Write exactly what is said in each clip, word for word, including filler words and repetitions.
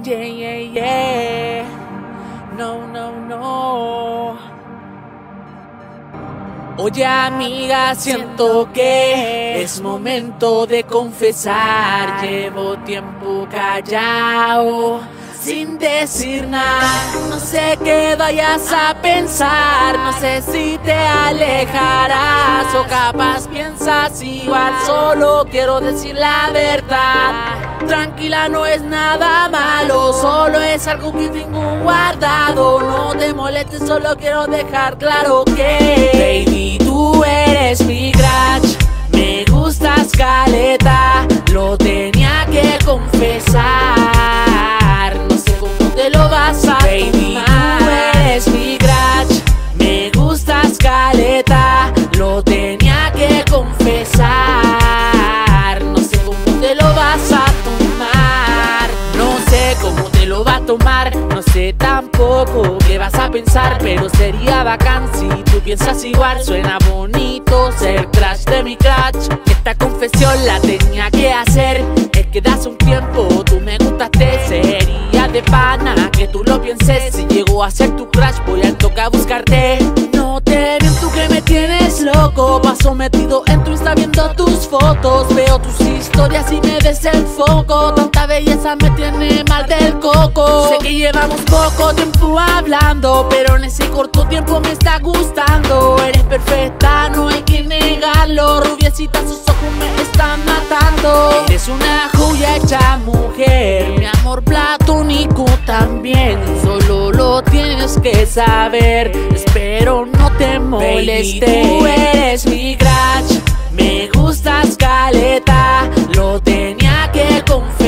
Yeah, yeah, yeah. No, no, no. Oye, amiga, siento que es momento de confesar. Llevo tiempo callado, sin decir nada. No sé qué vayas a pensar, no sé si te alejarás o capaz piensas igual. Solo quiero decir la verdad. Tranquila, no es nada malo, solo es algo que tengo guardado. No te molestes, solo quiero dejar claro que baby, tú eres mi crush. Me gustas caleta, lo tenía que confesar. No sé cómo te lo vas a baby, tomar. Tú eres mi crush. Me gustas caleta, lo tenía que confesar. No sé cómo te lo vas a tomar. No sé cómo te lo va a tomar. No sé tampoco qué vas a pensar, pero sería bacán si tú piensas igual. Suena bonito ser crush de mi crush. Esta confesión la tenía que hacer. Es que das un tiempo, tú me gustaste. Sería de pana que tú lo pienses. Si llego a ser tu crush, voy a tocar buscarte. No te miento que me tienes loco. Paso metido en tu Insta viendo tus fotos. Veo tus historias y me desenfoco. Tanta belleza me tiene mal del coco. Sé que llevamos poco tiempo hablando, pero en ese corto tiempo me está gustando. Eres perfecta, no hay que negarlo. Rubiecita, sus ojos me están matando. Eres una joya hecha mujer, mi amor platónico también. Solo lo tienes que saber. Espero no te moleste. Baby, tú eres mi crush. Me gustas caleta, lo tenía que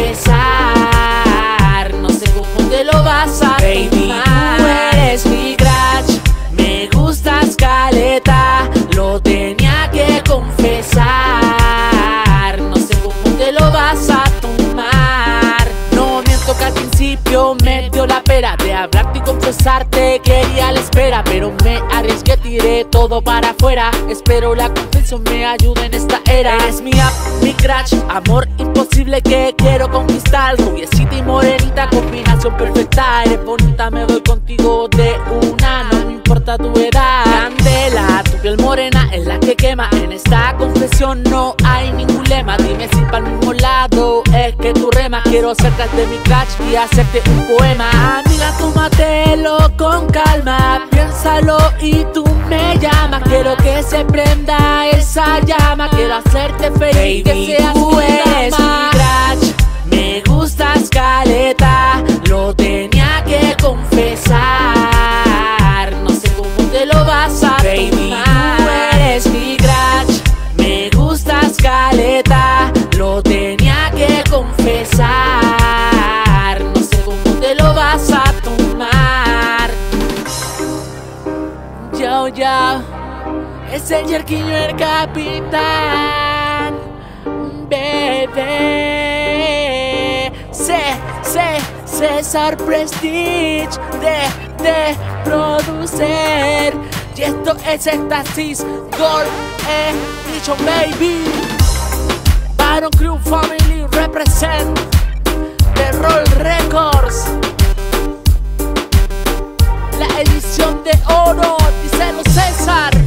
confesar. No sé cómo te lo vas a baby, tomar. Tú eres mi crush. Me gustas caleta, lo tenía que confesar. No sé cómo te lo vas a tomar. No miento que al principio me dio la pera de hablarte y confesarte. Quería la espera, pero me arriesgué, tiré todo para afuera. Espero la confesión me ayude en esta era. Eres mía, mi crush, amor imposible que quiero conquistar. Rubiecita y morenita, combinación perfecta. Eres bonita, me voy contigo de una. No me importa tu edad. Candela, tu piel morena es la que quema. En esta confesión no hay ningún lema. Dime si para el mismo lado es que tú remas. Quiero ser tras de mi crush y hacerte un poema. Amiga, tómatelo con calma. Piénsalo y tú me llamas. Quiero que se prenda esa llama. Quiero hacerte feliz, baby, que seas tú eres mi crush. Me gustas caleta, lo tenía que confesar. No sé cómo te lo vas a baby, tomar. Tú eres mi crush. Me gustas caleta, lo tenía que confesar. No sé cómo te lo vas a tomar. Yo, yo, es el Yerquiño, el capitán. Bebé, C, C, César Prestige de, de producer. Y esto es Éxtasis Gold Edition, baby. Baron Crew Family represent The Roll Records. La edición de oro, díselo César.